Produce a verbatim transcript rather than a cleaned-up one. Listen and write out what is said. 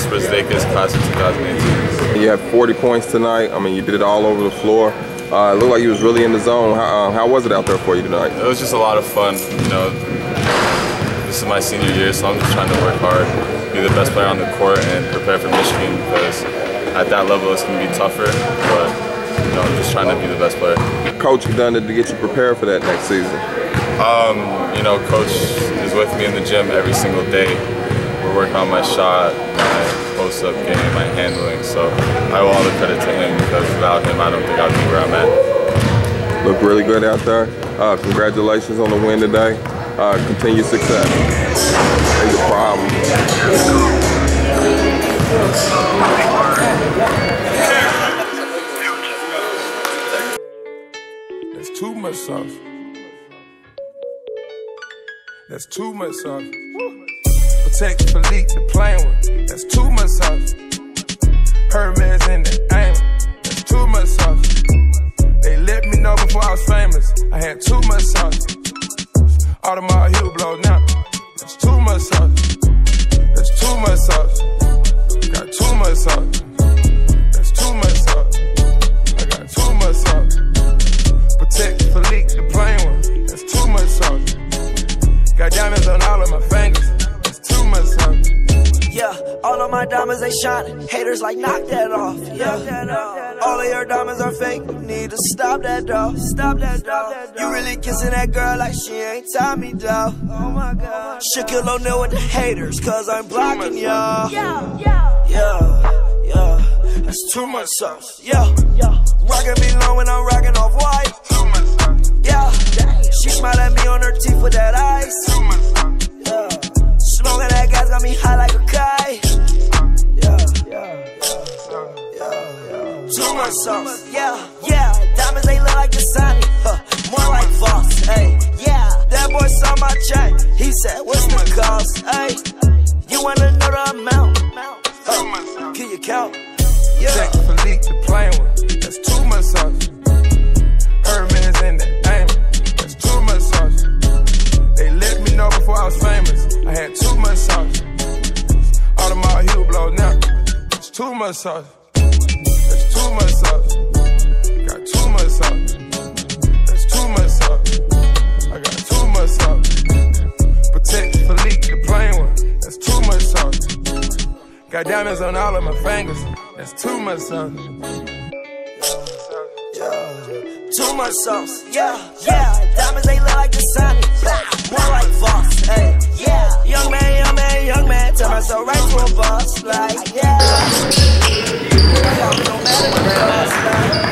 Brazdeikis, class of two thousand eighteen. You had forty points tonight. I mean, you did it all over the floor. Uh, it looked like you was really in the zone. How, uh, how was it out there for you tonight? It was just a lot of fun. You know, this is my senior year, so I'm just trying to work hard, be the best player on the court, and prepare for Michigan because at that level it's going to be tougher. But you know, I'm just trying to be the best player. Coach done it to get you prepared for that next season. Um, you know, Coach is with me in the gym every single day. We're working on my shot, my post-up game, my handling. So I owe all the credit to him because without him, I don't think I'd be where I'm at. Look really good out there. Uh, congratulations on the win today. Uh, continued success. Ain't a problem. That's too much sauce. That's too much sauce. Protect Philippe the playing with. That's too much sauce. Hermes in the aim. That's too much sauce. They let me know before I was famous. I had too much sauce. Audemars heel blow now. That's too much sauce. That's too much sauce. Got too much sauce. That's too much sauce. I got too much sauce. Protect Philippe the playing one. That's too much sauce. Got diamonds on all of my fingers. That's too much sauce. Yeah, all of my diamonds they shining. Haters like knock that off. Yeah, all of your diamonds are fake. You need to stop that dog. Stop that dog. You really kissing that girl like she ain't Tommy dog. Oh my God. Shaquille O'Neal with the haters, cause I'm blocking y'all. Yeah, yeah, yeah, yeah. That's too much sauce. Yeah, yeah. Rockin' me low when I'm rockin' off white. Too much sauce. Yeah, she smile at me on her teeth with that ice. Too much sauce. Yeah. Smoking that gas got me high like a kite. Yeah, yeah, yeah, yeah. Too much sauce. Yeah, yeah. Diamonds they look like Dasani, huh? More like Voss. Hey, yeah. That boy saw my chain. He said, "What's the cost?" Hey, you wanna know the amount? Huh? Can you count? Yeah. Check Philippe the playing with. That's too much sauce. Hermes in the aim. That's too much sauce. They let me know before I was famous. I had too much sauce. Audemars heel blow now. It's too much sauce. That's too much sauce. Got too much sauce. That's too much sauce. I got too much sauce. Protect Philippe the playing one. That's too much sauce. Got diamonds on all of my fingers. That's too much sauce. Too much sauce, yeah, yeah. Diamonds they look like Dasani, more like Voss, hey, yeah. Young man, young man, young man, turn myself right to a boss, like, yeah. No matter the cost, like.